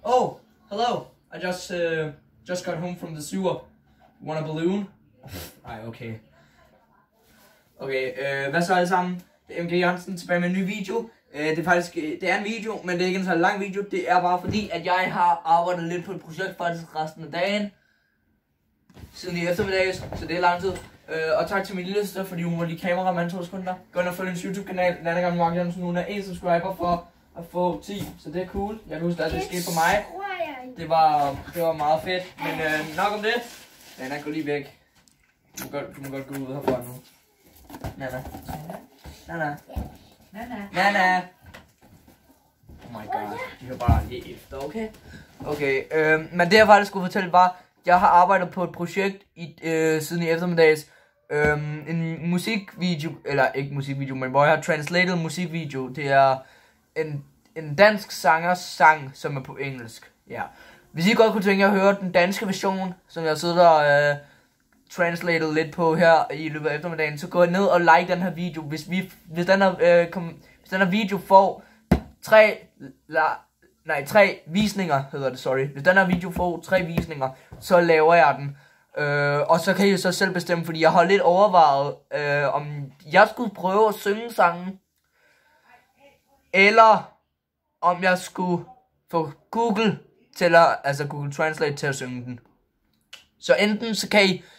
Oh, hello. I just got home from the sewer. Want a balloon? Ej, okay. Okay, hvad så alle sammen? Det er MG Jørgensen tilbage med en ny video. Det er faktisk, det er en video, men det er ikke en så lang video. Det er bare fordi, at jeg har arbejdet lidt på et projekt faktisk resten af dagen. Siden i eftermiddag, så det er lang tid. Og tak til min lille søster, fordi hun var lige kameramand 2 sekunder. Gå ind og følg hendes YouTube-kanal, Landegang Mark Jørgensen. Hun er 1 subscriber for at få 10, så det er cool. Jeg kan huske, at det skete for mig. Det var meget fedt, men nok om det. Nana, gå lige væk. Du må godt gå ud herfra nu. Nana. Nana. Nana. Nana. Oh my god, de hører bare lige efter, okay? Okay, men det jeg faktisk skulle fortælle var, jeg har arbejdet på et projekt siden i eftermiddags. En musikvideo, eller ikke musikvideo, men hvor jeg har translated musikvideo. Det er en dansk sangers sang, som er på engelsk. Ja. Hvis I godt kunne tænke jer at høre den danske version, som jeg sidder og translated lidt på her i løbet af eftermiddagen, så gå ned og like den her video. Hvis den her video får 3 visninger, hedder det, sorry. Hvis den her video får 3 visninger, så laver jeg den. Og så kan I jo så selv bestemme, fordi jeg har lidt overvejet, om jeg skulle prøve at synge sangen, eller om jeg skulle få Google Google Translate til at synge den. Så enten så kan I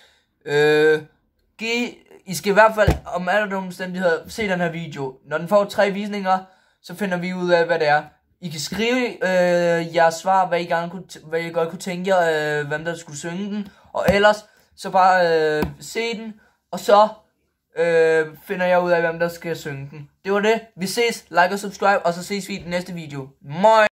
I skal i hvert fald om alle omstændigheder se den her video. Når den får 3 visninger, så finder vi ud af hvad det er. I kan skrive jeres svar, hvad I godt kunne tænke jer, hvem der skulle synge den. Og ellers så bare se den, og så finder jeg ud af hvem der skal synge den. Det var det. Vi ses, like og subscribe, og så ses vi i den næste video. Moi!